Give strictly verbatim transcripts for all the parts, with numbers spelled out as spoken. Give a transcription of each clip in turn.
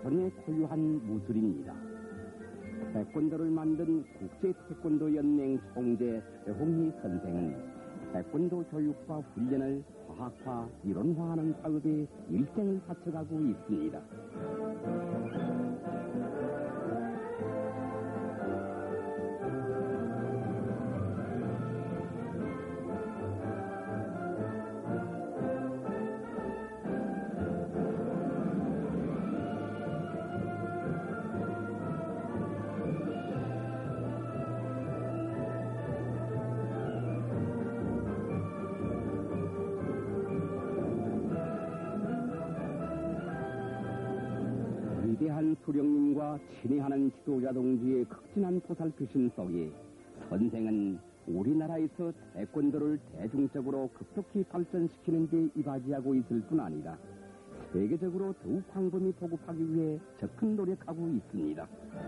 조선의 고유한 무술입니다. 태권도를 만든 국제태권도연맹 총재 배홍희 선생은 태권도 교육과 훈련을 과학화, 이론화하는 사업에 일생을 바쳐가고 있습니다. 위대한 수령님과 친애하는 지도자 동지의 극진한 보살피심 속에 선생은 우리나라에서 태권도를 대중적으로 급속히 발전시키는 데 이바지하고 있을 뿐 아니라 세계적으로 더욱 광범위 보급하기 위해 적극 노력하고 있습니다.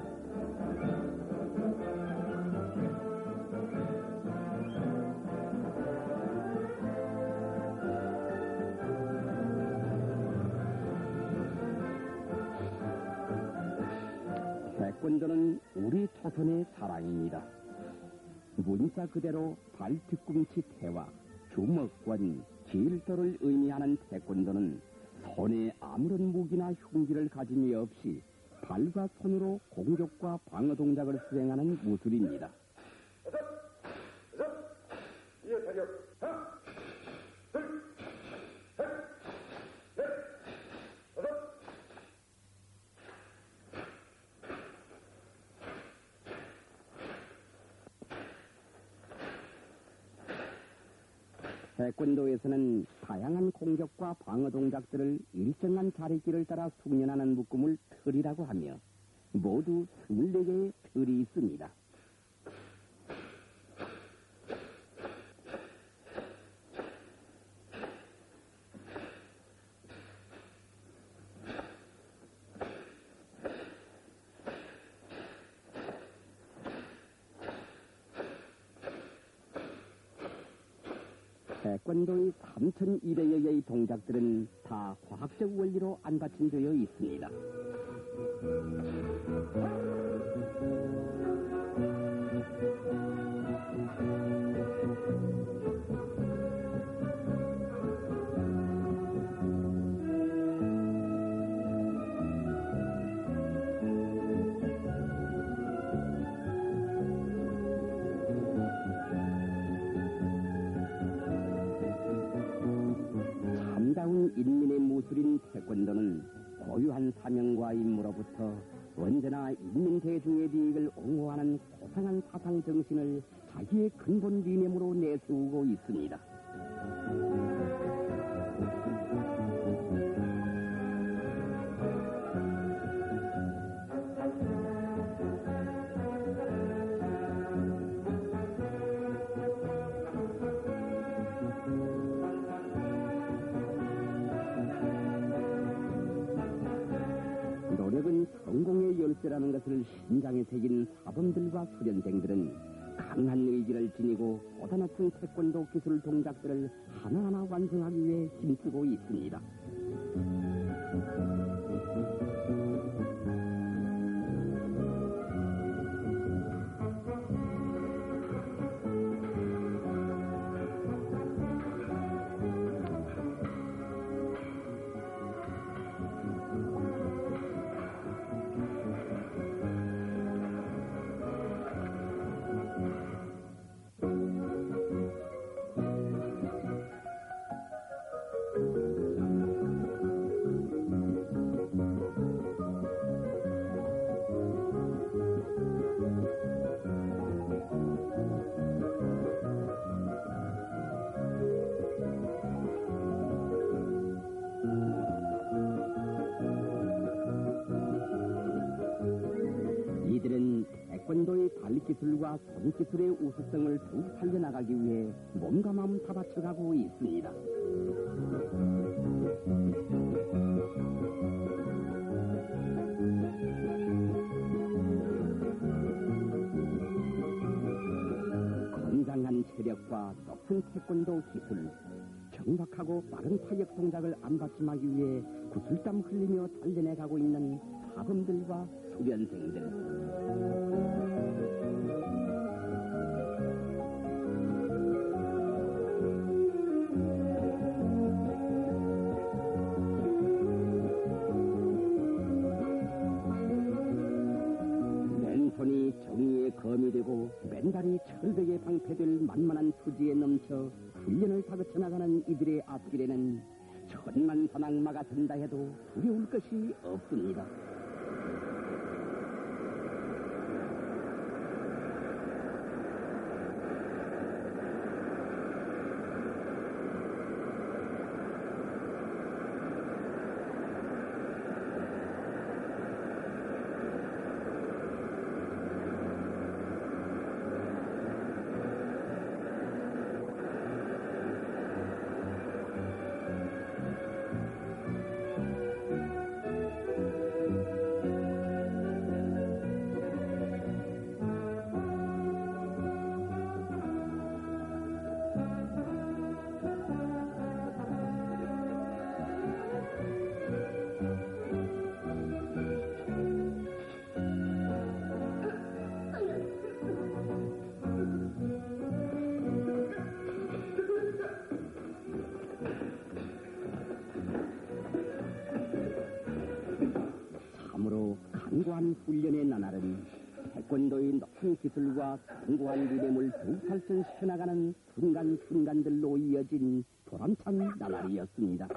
태권도는 우리 조선의 사랑입니다. 문자 그대로 발 뒤꿈치 태와 주먹권, 질도를 의미하는 태권도는 손에 아무런 무기나 흉기를 가짐이 없이 발과 손으로 공격과 방어 동작을 수행하는 무술입니다. 여섯, 여섯, 이어 타격, 하나, 둘, 셋, 넷, 여섯. 태권도에서는 다양한 공격과 방어 동작들을 일정한 자리길을 따라 숙련하는 묶음을 틀이라고 하며 모두 스물네 개의 틀이 있습니다. 태권도의 삼천이백여 개의 동작들은 다 과학적 원리로 안받침되어 있습니다. 참다운 인민의 무술인 태권도는 고유한 사명과 임무로부터 언제나 인민 대중의利益을 옹호하는 고상한 사상 정신을 자기의 근본理念으로 내세우고 있습니다. 노력은 성공의 열쇠라는 것을 심장에 새긴 사범들과 수련생들은 강한 의지를 지니고 보다 높은 태권도 기술 동작들을 하나하나 완성하기 위해 힘쓰고 있습니다. 이들은 태권도의 발기술과 손기술의 우수성을 더욱 살려나가기 위해 몸과 마음 다 바쳐가고 있습니다. 건강한 체력과 높은 태권도 기술, 정확하고 빠른 타격 동작을 안받침하기 위해 구슬땀 흘리며 단련해가고 있는 사범들과 수련생들. 맨손이 정의의 검이 되고 맨발이 철벽에 방패될 만만한 투지에 넘쳐 훈련을 다그쳐 나가는 이들의 앞길에는 천만 사망마가 든다 해도 두려울 것이 없습니다. 강고한 훈련의 나날은 태권도의 높은 기술과 견고한 리듬을 더욱 발전시켜 나가는 순간순간들로 이어진 보람찬 나날이었습니다.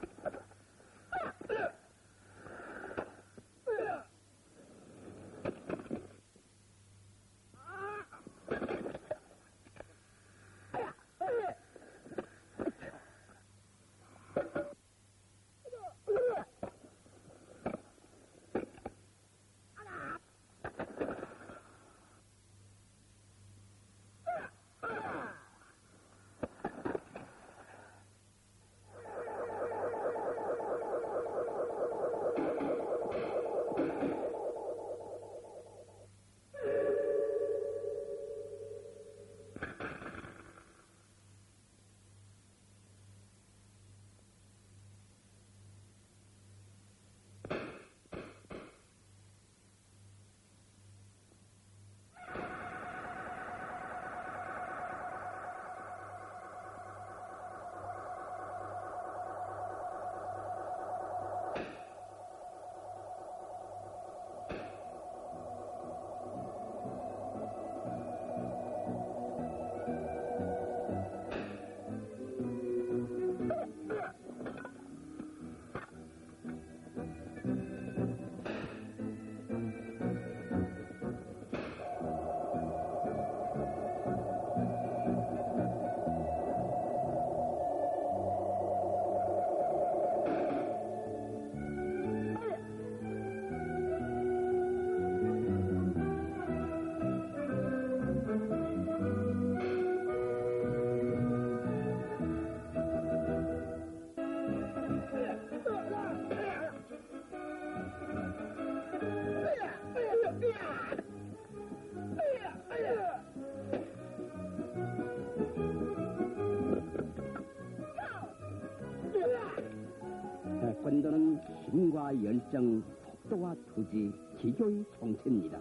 태권도는 힘과 열정, 속도와 투지, 기교의 총체입니다.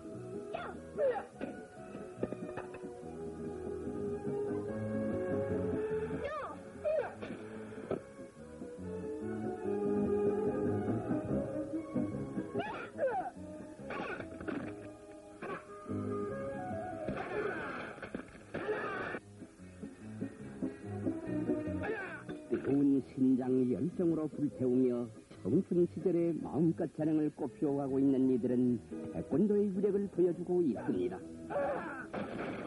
뜨거운 신장 열정으로 불태우며 청춘 시절의 마음껏 재능을 꽃피워가고 있는 이들은 태권도의 위력을 보여주고 있습니다.